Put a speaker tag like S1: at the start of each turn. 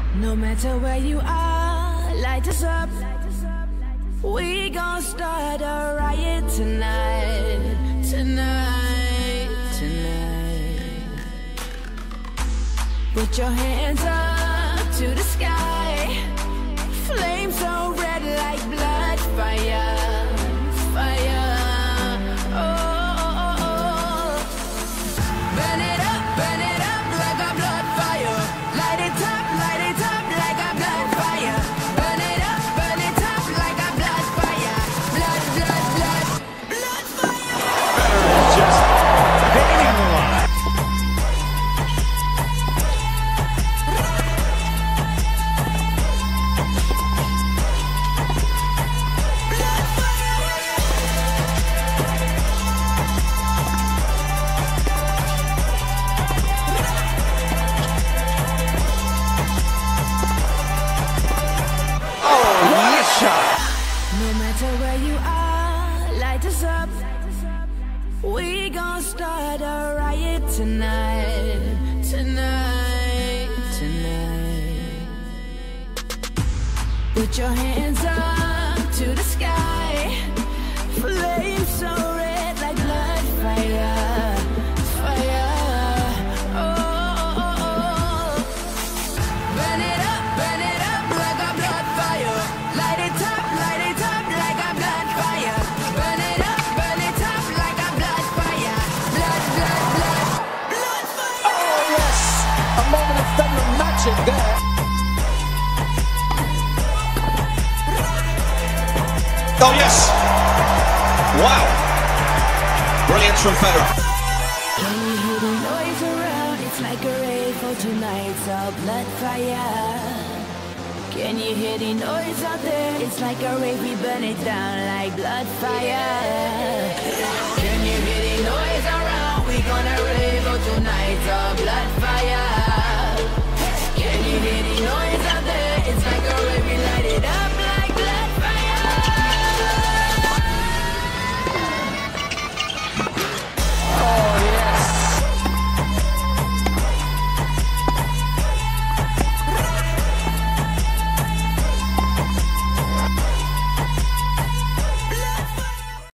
S1: No matter where you are, light us up. We gon' start a riot tonight, tonight, tonight. Put your hands up to the sky. Flames so red like blood, fire, fire. Oh, oh, oh. Burn it up like a blood fire. Light it up like a blood fire. Burn it up like a blood fire. Blood, blood, blood, blood fire.
S2: Better just painting the line.
S1: No matter where you are, light us up. We gon' start a riot tonight, tonight, tonight. Put your hands up to the sky. Flames so red like blood, fire, fire. Oh, oh, oh. Burn it up like a blood fire. Light it up like a blood fire. Burn it up like a blood fire. Blood, blood, blood, blood fire.
S2: Oh, yes! A moment of feminine magic there. Oh, yes! Wow! Brilliant from Federer.
S1: Can you hear the noise around? It's like a rave for tonight's a blood fire. Can you hear the noise out there? It's like a rave, we burn it down like blood fire.